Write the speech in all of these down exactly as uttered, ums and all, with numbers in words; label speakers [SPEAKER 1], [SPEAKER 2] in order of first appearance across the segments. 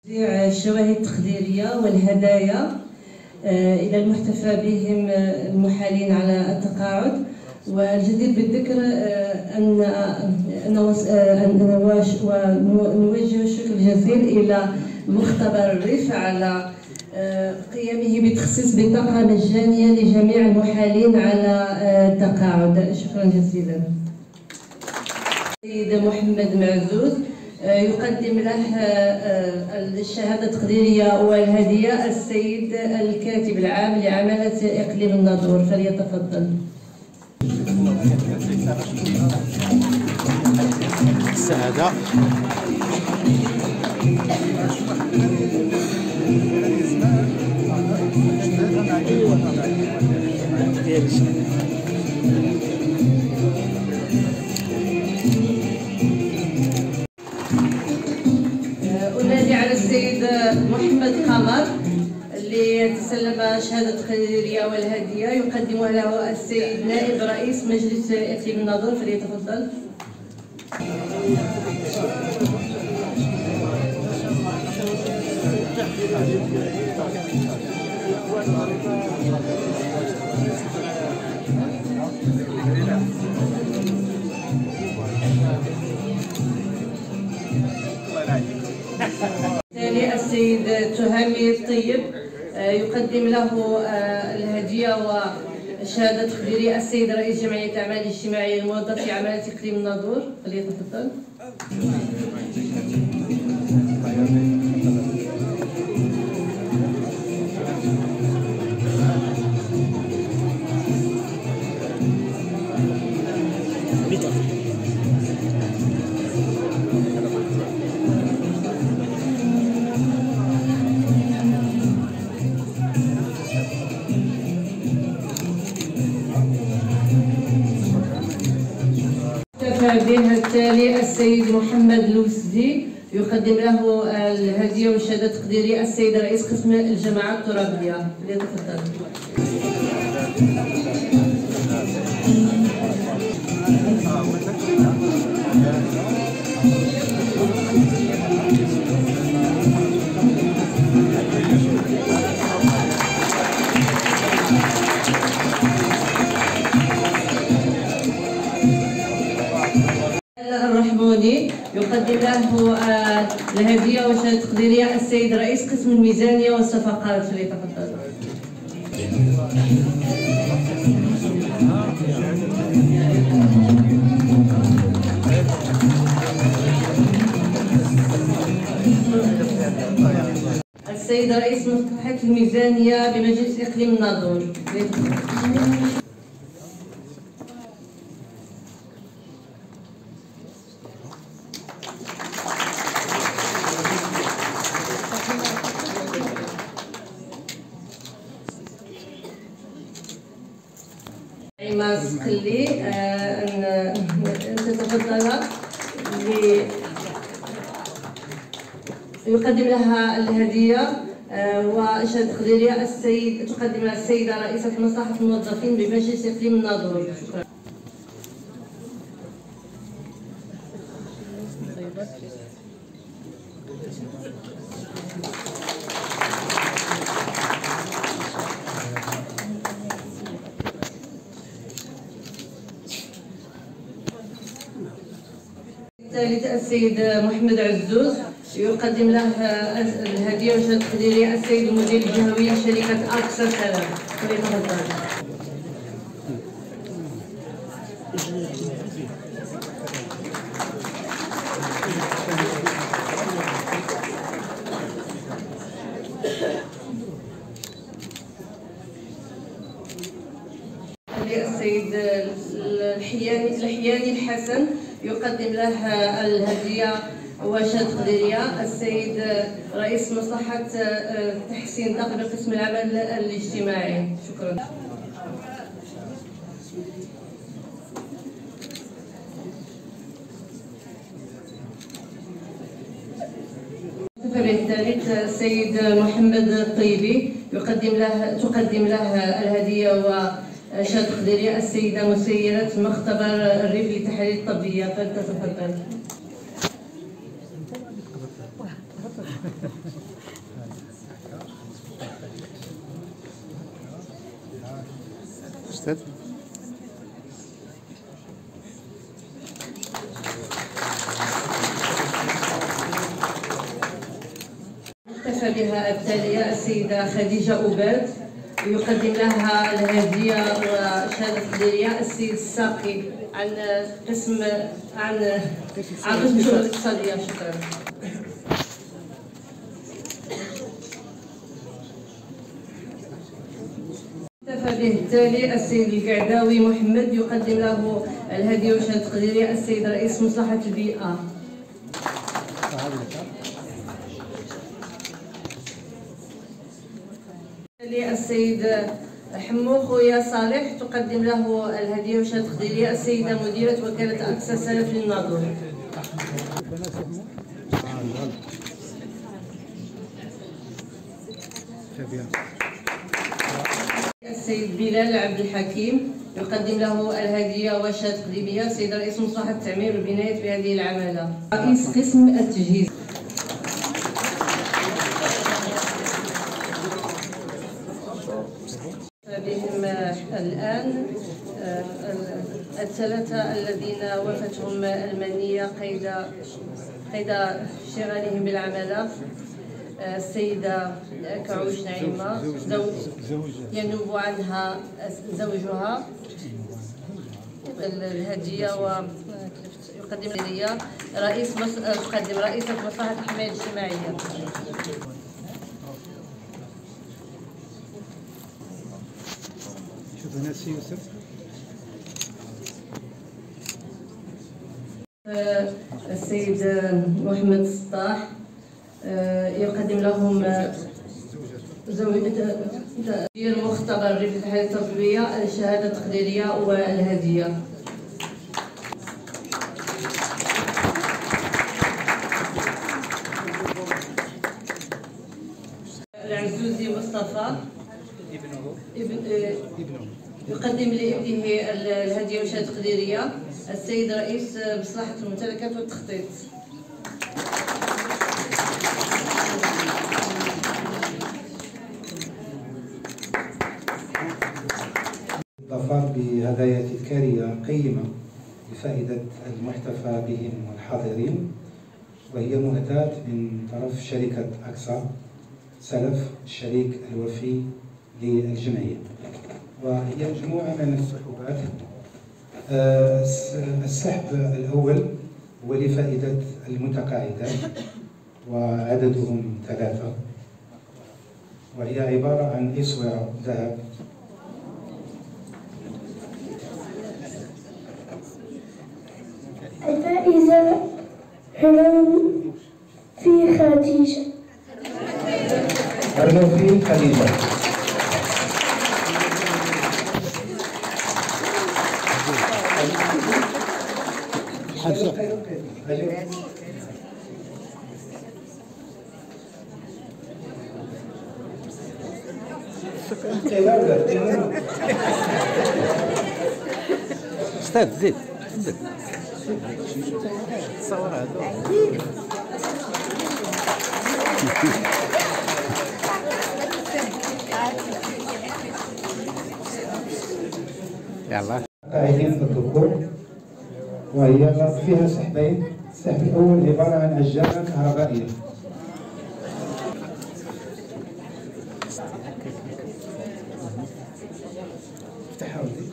[SPEAKER 1] الشواهد التقديرية والهدايا إلى المحتفى بهم المحالين على التقاعد. والجدير بالذكر أن أن نوجه الشكر الجزيل إلى مختبر الريف على قيامه بتخصيص بطاقة مجانية لجميع المحالين على التقاعد. شكرا جزيلا. السيد محمد معزوز يقدم له الشهادة التقديرية والهدية السيد الكاتب العام لعمالة إقليم الناظور، فليتفضل.
[SPEAKER 2] السعادة.
[SPEAKER 1] أنادي على السيد محمد قمر اللي يتسلم شهادة التقديرية والهدية يقدمها له السيد نائب رئيس مجلس إقليم الناظور، فليتفضل. التالي السيد تهامي الطيب يقدم له الهدية والشهادة التقديرية السيد رئيس جمعية الأعمال الاجتماعية الموظف في عمالة إقليم الناظور، فليتفضل. به التالي السيد محمد لوسدي يقدم له الهدية والشهادة التقديرية السيد رئيس قسم الجماعات الترابية، فليتفضل. الرحموني يقدم له الهدية والشهادة التقديرية السيد رئيس قسم الميزانية والصفقات، فليتفضل. السيد رئيس مصلحة الميزانية بمجلس إقليم الناظور، فليتفضل. عماد سقلي أن تتفضل يقدم لها الهدية والشهادة التقديرية السيد تقدم لها السيدة رئيسة مصلحة الموظفين بمجلس إقليم الناظور. شكرا. الثالث السيد محمد عزوز يقدم له الهدية والشهادة التقديرية السيد المدير الجهوي لشركة أكثر سلام، فليتفضل. السيد الحياني الحياني الحسن يقدم له الهدية والشهادة التقديرية السيد رئيس مصلحة تحسين الطاقة بقسم العمل الاجتماعي. شكرا. الثالث السيد محمد الطيبي يقدم له تقدم له الهدية والشهادة التقديرية السيدة مسيرة مختبر الريف للتحاليل الطبية، فلتتفضل.
[SPEAKER 2] أستاذ
[SPEAKER 1] احتفى بها التالية السيدة خديجة أوباد، يقدم لها الهدية وشهادة تقديرية السيد الساقي عن قسم عن عن قسم الشؤون الاقتصادية. شكرا. احتفى به التالي السيد القعداوي محمد، يقدم له الهدية وشهادة تقديرية السيد رئيس مصلحة البيئة. السيد حمو خويا صالح، تقدم له الهدية وشهادة تقديرية السيدة مديرة وكالة أقصى سلف للناظور. السيد بلال عبد الحكيم، يقدم له الهدية وشهادة تقديرية السيد رئيس مصلحة التعمير والبناية في هذه العمالة. رئيس قسم التجهيز. بهم الآن الثلاثة الذين وفتهم المنية قيد قيد اشتغالهم بالعمالة. السيدة كعوش نعيمة ينوب عنها زوجها الهدية ويقدم لي رئيس تقدم رئيسة مصلحة الحماية الاجتماعية.
[SPEAKER 2] هنا السي يوسف.
[SPEAKER 1] السيد محمد السطاح يقدم لهم تدبير مختبر رفع الحياة التربوية الشهادة التقديرية والهدية. العزوزي مصطفى ابن يقدم لابنه الهدية والشهادة التقديرية السيد رئيس مصلحة الممتلكات والتخطيط.
[SPEAKER 3] إضافات بهدايا تذكارية قيمة لفائدة المحتفى بهم والحاضرين، وهي مهداة من طرف شركة أقصى سلف الشريك الوفي للجمعية، وهي مجموعة من السحوبات. السحب الأول هو لفائدة المتقاعدات وعددهم ثلاثة، وهي عبارة عن إسورة ذهب
[SPEAKER 4] الفائزة حنان في خديجة.
[SPEAKER 3] حنان في خديجة.
[SPEAKER 2] استاذ زيد تصور هذا. يلا
[SPEAKER 3] قاعدين في الذكور، وهي فيها سحبين. السحب الأول عبارة عن عجالة كهربائية. افتحها ولدي.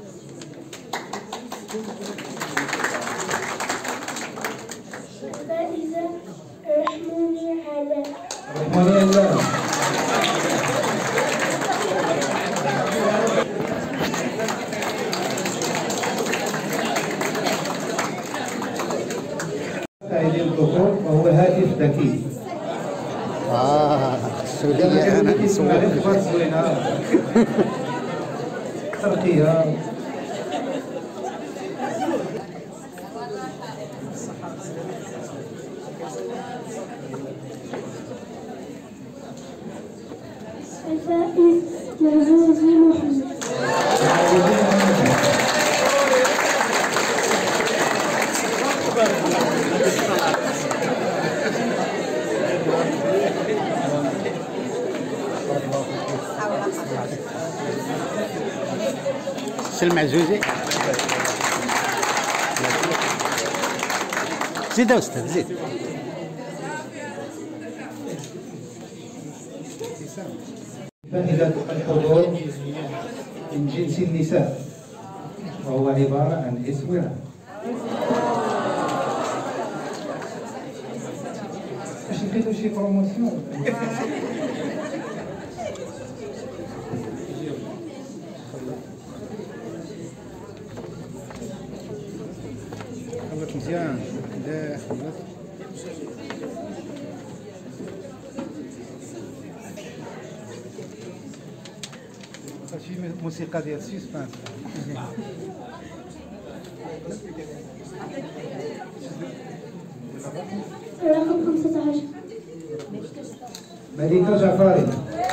[SPEAKER 4] الفائزة رحموني على
[SPEAKER 3] رحموني الله. قاعدين الذكور وهو هاتف ذكي.
[SPEAKER 2] اه السعودية انا
[SPEAKER 3] نصور تركيا.
[SPEAKER 4] الفائز العزوزي محمد.
[SPEAKER 2] سلم عزوزي. زيد أستاذ زيد.
[SPEAKER 3] فائدة الحضور من جنس النساء وهو عبارة عن إسورة. باش لقيتو شي بروموسيون.
[SPEAKER 2] خلط مزيان. لا خلط. هادشي موسيقى ديال السيسبانس.
[SPEAKER 4] رقم خمسة عشر.
[SPEAKER 3] ملكة جعفاري.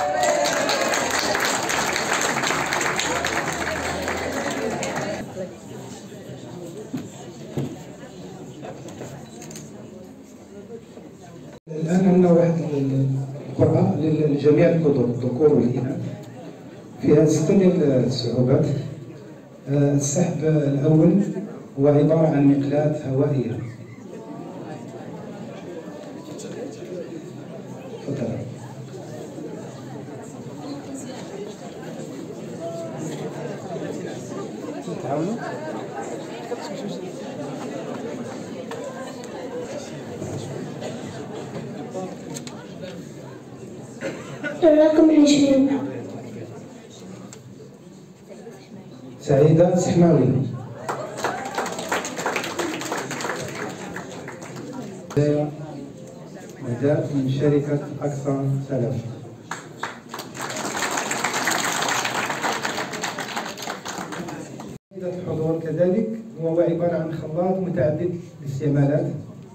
[SPEAKER 3] الآن عندنا واحد القرعة لجميع الحضور الذكور والإناث فيها ستة ديال الصعوبات. السحب الأول هو عبارة عن مقلاة هوائية. تفضل.
[SPEAKER 2] تعاونوا.
[SPEAKER 4] الرقم عشرين.
[SPEAKER 3] سعيدة سحماوي. وجاء من شركة أقصى سلف. فائدة الحضور كذلك هو عبارة عن خلاط متعدد الاستعمالات.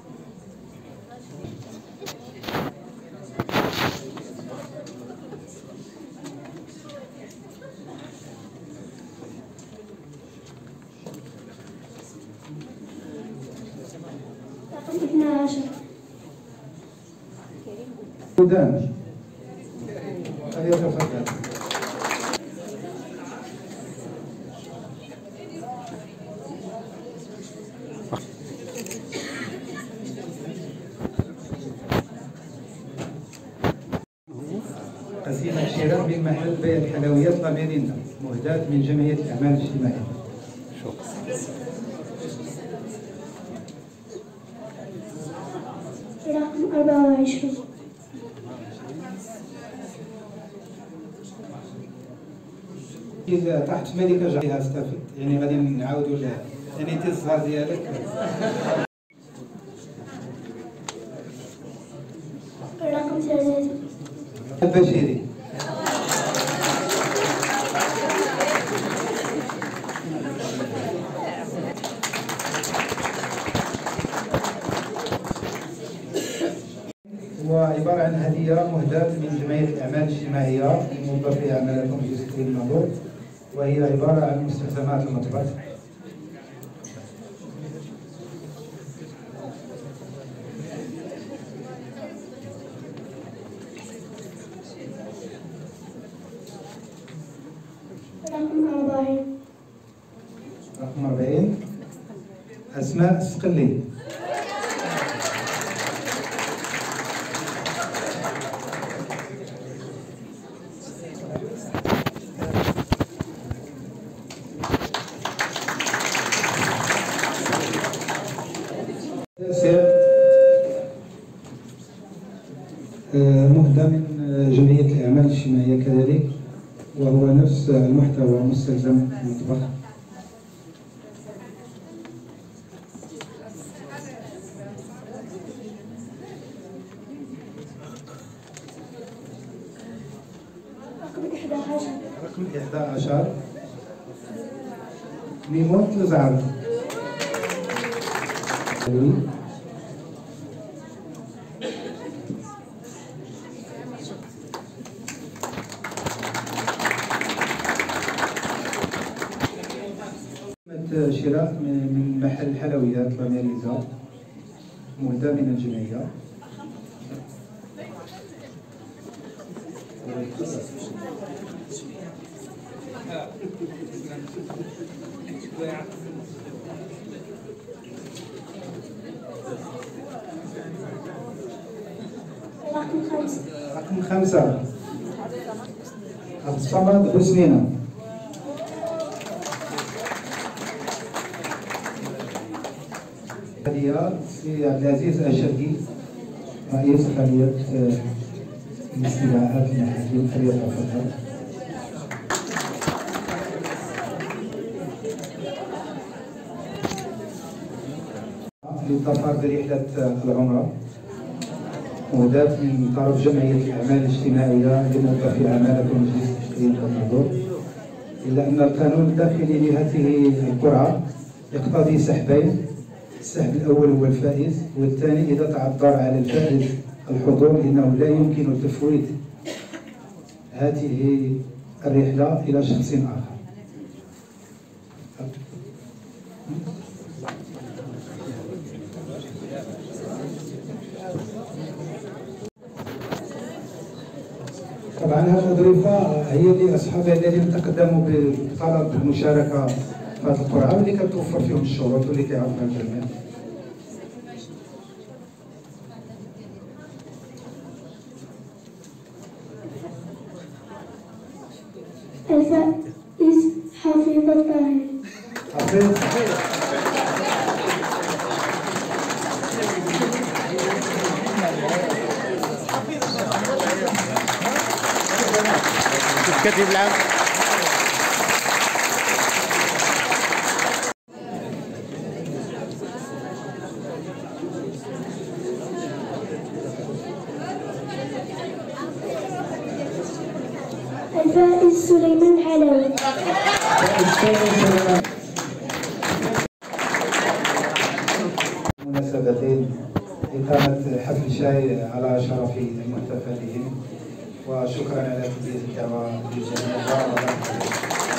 [SPEAKER 4] رقم اثنى عشر.
[SPEAKER 3] سودان. فليتفضل. قسيمة شراء من محل بيع الحلويات لاميريندا مهداة من جمعية الأعمال الاجتماعية.
[SPEAKER 4] رقم أربعة وعشرين.
[SPEAKER 3] إذا تحت ملكة جايها استفد يعني غادي نعاودوا لها يعني انت الزهر ديالك.
[SPEAKER 4] رقم ثلاثة.
[SPEAKER 3] البشيري. هو عبارة عن هدية مهداة من جمعية الأعمال الاجتماعية لموظفي أعمالكم في جزء النظر، وهي عبارة عن مستلزمات المطبخ.
[SPEAKER 4] رقم أربعين.
[SPEAKER 3] رقم أربعين أسماء السقلي. مهدى من جمعية الأعمال الاجتماعية كذلك، وهو نفس المحتوى مستلزم المطبخ.
[SPEAKER 4] رقم إحدى عشر.
[SPEAKER 3] رقم إحدى عشر ميمون تلزعر. شراء من محل حلويات لاميريزا مهدى من الجمعية.
[SPEAKER 4] رقم خمسة.
[SPEAKER 3] رقم خمسة عبد الصمد حسنينة. هدية سي عبد العزيز الشرقي رئيس خلية الاستدعاءات المحلية خلية الفضل. للظفر برحلة العمرة مهداة من طرف جمعية الأعمال الاجتماعية لموظفي أمانة مجلس التشريع والنظر، إلا أن القانون الداخلي لهذه القرعة يقتضي سحبين. السحب الأول هو الفائز، والثاني إذا تعذر على الفائز الحضور لأنه لا يمكن تفويت هذه الرحلة إلى شخص آخر. طبعا هذه الأظرفة هي لأصحابها الذين تقدموا بطلب المشاركة في هذه القرعة واللي كتوفر فيهم الشروط واللي كيعرفها الجميع.
[SPEAKER 4] الفائز حفيظ الطاهر.
[SPEAKER 3] حفيظ
[SPEAKER 2] كتب العام.
[SPEAKER 4] الفائز سليمان الحلاوي.
[SPEAKER 3] مناسبتين إقامة حفل شاي على شرف المحتفلين، وشكرا على تلبية الدعوة للجميع.